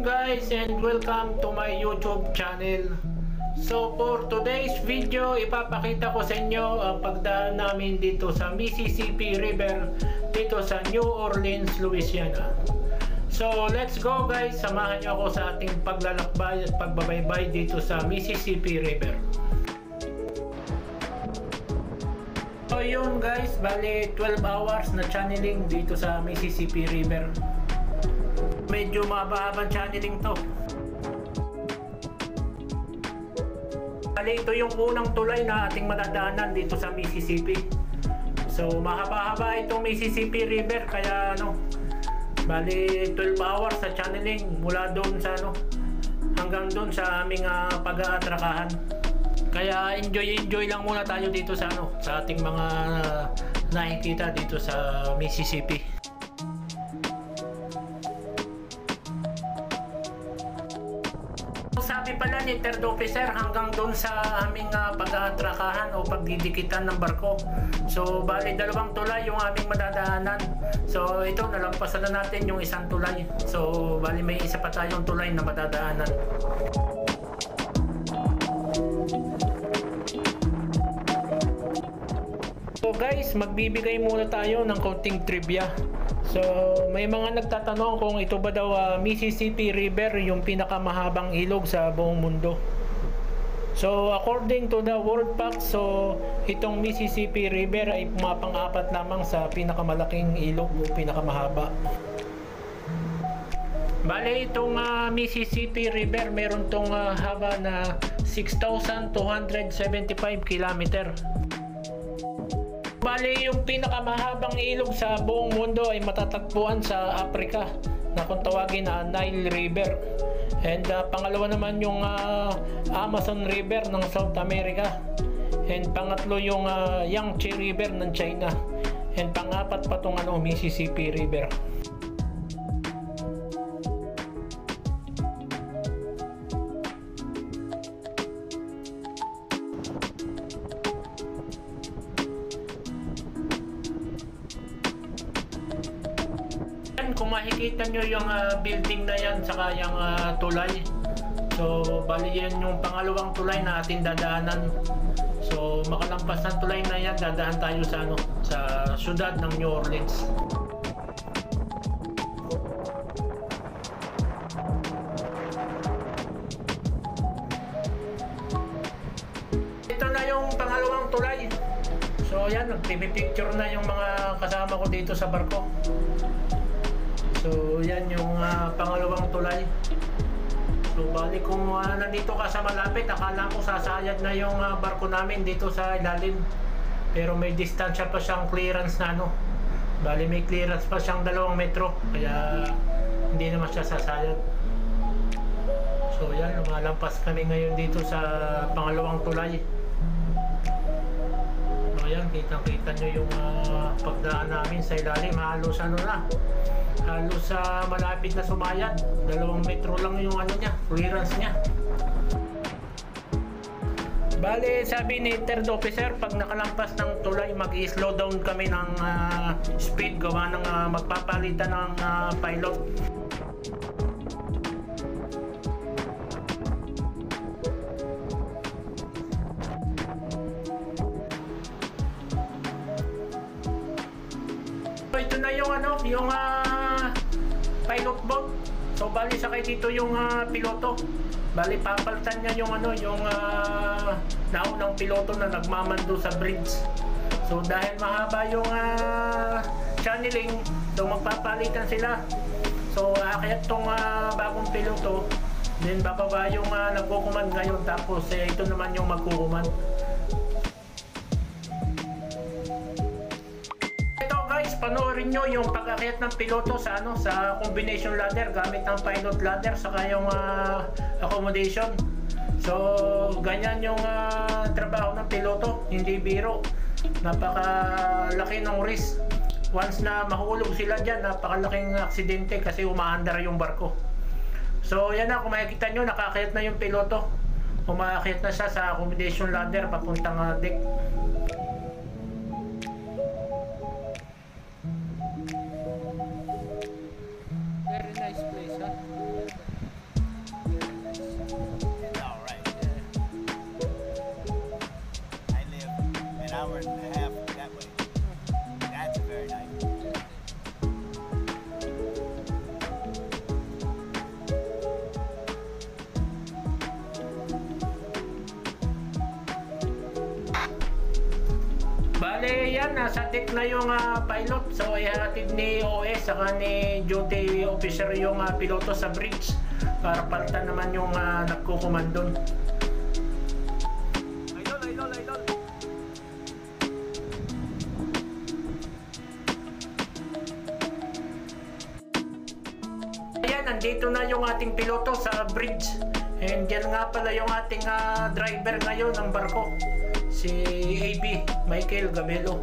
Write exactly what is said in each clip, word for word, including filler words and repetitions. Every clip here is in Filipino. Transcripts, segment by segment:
guys and welcome to my YouTube channel. So for today's video, ipapakita ko sa inyo ang pagdaan namin dito sa Mississippi River dito sa New Orleans, Louisiana. So let's go guys, samahan niyo ako sa ating paglalakbay at pagbabaybay dito sa Mississippi River. So yun guys, bali twelve hours na channeling dito sa Mississippi River. Medyo mahaba-habang channeling to. Bali ito yung unang tulay na ating madadaanan dito sa Mississippi. So mahaba-haba itong Mississippi River, kaya ano, bali twelve hours sa channeling mula doon sa ano hanggang doon sa aming uh, pag-aatrakahan. Kaya enjoy enjoy lang muna tayo dito sa ano sa ating mga uh, nakikita dito sa Mississippi. Sabi pala ni third officer, hanggang doon sa aming uh, pag-aatrakahan o pagdidikitan ng barko. So bali dalawang tulay yung aming madadaanan. So ito, nalampasan na natin yung isang tulay. So bali may isa pa tayong tulay na madadaanan. So guys, magbibigay muna tayo ng konting trivia. So may mga nagtatanong kung ito ba daw uh, Mississippi River yung pinakamahabang ilog sa buong mundo. So according to the World Facts, so itong Mississippi River ay pumapang-apat lamang sa pinakamalaking ilog o pinakamahaba. Bale itong uh, Mississippi River meron tong uh, haba na six thousand two hundred seventy-five kilometer. Bali, yung pinakamahabang ilog sa buong mundo ay matatagpuan sa Africa na kung tawagin na Nile River. And uh, pangalawa naman yung uh, Amazon River ng South America. And pangatlo yung uh, Yangtze River ng China. And pangapat pa tong ano, Mississippi River. Kung makikita nyo yung uh, building na yan saka yung uh, tulay, so bali yan yung pangalawang tulay na ating dadaanan. So makalampas ng tulay na yan, dadaan tayo sa ano sa syudad ng New Orleans. Ito na yung pangalawang tulay. So yan, nagpipicture na yung mga kasama ko dito sa barko. So yan yung uh, pangalawang tulay. So bali kung uh, nandito ka sa malapit, akala ko sasayad na yung uh, barko namin dito sa ilalim. Pero may distansya pa siyang clearance na ano. Bali may clearance pa siyang dalawang metro. Kaya hindi naman siya sasayad. So yan, lumalampas kami ngayon dito sa pangalawang tulay. So yan, kitang-kita nyo yung uh, pagdaan namin sa ilalim. Halos ano na, halos sa uh, malapit na sumayad. Dalawang metro lang yung ano niya, clearance niya. Bale, sabi ni third officer, pag nakalampas ng tulay, mag-slow down kami ng uh, speed, gawa ng uh, magpapalitan ng uh, pilot. So ito na yung ano, yung uh, pilot boat. So bali sakay dito yung uh, piloto. Bali papalitan niya yung ano, yung uh, naunang piloto na nagmamando sa bridge. So dahil mahaba yung uh, channeling, so magpapalitan sila. So aakyat tong uh, bagong piloto, then bababa yung uh, nagkukuman ngayon, tapos eh, ito naman yung magkukuman. Panoorin nyo yung pag-akyat ng piloto sa ano sa combination ladder gamit ng pilot ladder saka yung uh, accommodation. So ganyan yung uh, trabaho ng piloto, hindi biro. Napakalaki ng risk. Once na mahulog sila dyan, napakalaking aksidente kasi umaandar yung barko. So yan na, kung makikita nyo, nakakyat na yung piloto. Umaakyat na siya sa accommodation ladder papuntang uh, deck. Very nice place, huh? yan, nasa deck na yung uh, pilot. So ihatid ni O S saka ni duty officer yung uh, piloto sa bridge para palitan naman yung uh, nagkukumandon. Idol, idol, idol. Ayan, nandito na yung ating piloto sa bridge. And yan nga pala yung ating uh, driver ngayon ng barko, si A B, Michael Gabelo.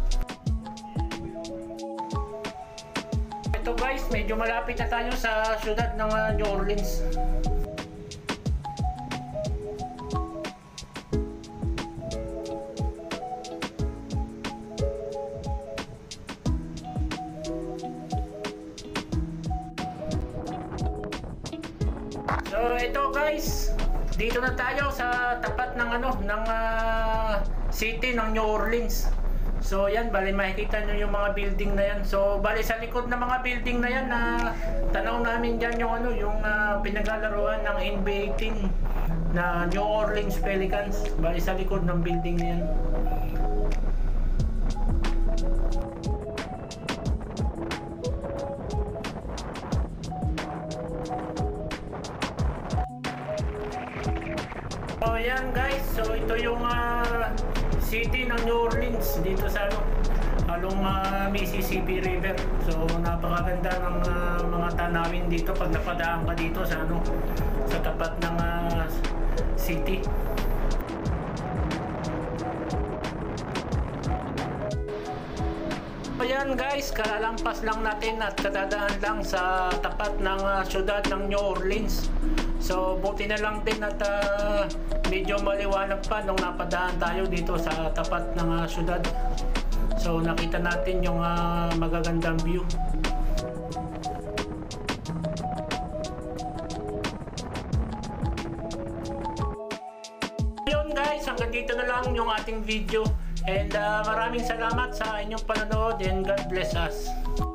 Ito guys, medyo malapit na tayo sa syudad ng uh, New Orleans. So ito guys, dito na tayo sa tapat ng ano ng uh, city ng New Orleans. So yan, bali makikita nyo yung mga building na yan. So bali sa likod ng mga building na yan, na uh, tanaw namin dyan yung ano yung uh, pinaglalaroan ng N B A team na New Orleans Pelicans. Bali sa likod ng building na yan. So yan guys, so ito yung uh, city ng New Orleans dito sa ano, along uh, Mississippi River. So napakaganda ng uh, mga tanawin dito pag napadaan ka dito sa ano, sa tapat ng uh, city. Ayan guys, kalalampas lang natin at kadadaan lang sa tapat ng uh, syudad ng New Orleans. So buti na lang din at uh, medyo maliwanag pa nung napadaan tayo dito sa tapat ng uh, syudad. So nakita natin yung uh, magagandang view. Yun guys, hanggang dito na lang yung ating video. And uh, maraming salamat sa inyong panonood and God bless us.